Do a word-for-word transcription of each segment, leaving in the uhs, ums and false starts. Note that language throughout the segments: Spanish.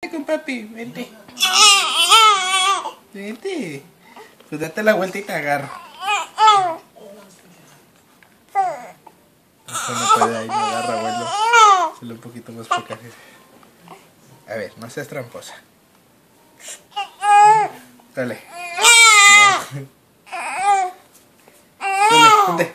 Con papi, vente. Vente. Pues date la vuelta y te agarro. No, no puede, ahí me agarra, abuelo. Solo un poquito más para acá. A ver, no seas tramposa. Dale. No. Dale,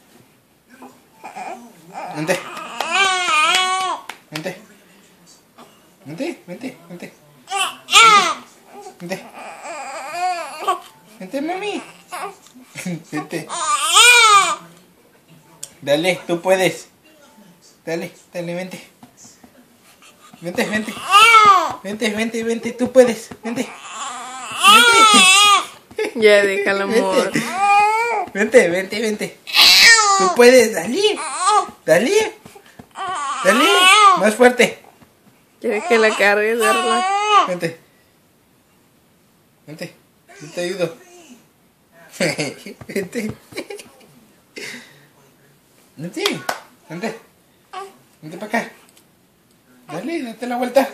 vente. Vente. Vente. Vente, vente, vente. Vente. Vente, mami. Vente. Dale, tú puedes. Dale, dale, vente. Vente, vente. Vente, vente, vente, tú puedes. Vente. Vente. Ya deja el amor. Vente, vente, vente. Tú puedes, dale. Dale. Dale. Más fuerte. ¿Quieres que la cargues, Darla? Vente. Vente. Yo te ayudo. Vente. Vente. Vente. Vente para acá. Dale, date la vuelta.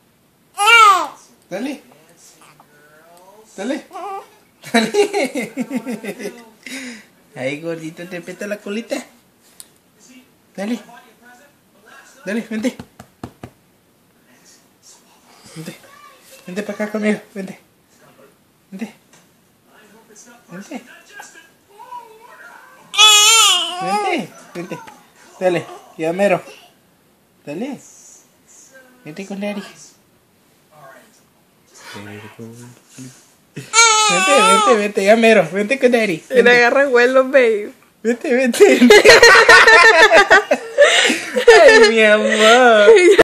Dale. Dale. Dale. Ahí, gordito, te peta la colita. Dale. Dale, vente. Vente. Vente para acá conmigo. Vente. Vente. Vente. Vente. Vente. Dale. Ya mero. Dale. Vente con Daddy. Vente, vente, vente. Ya mero. Vente con Daddy. Y le agarra vuelo, babe. Vente, vente. Ay, mi amor.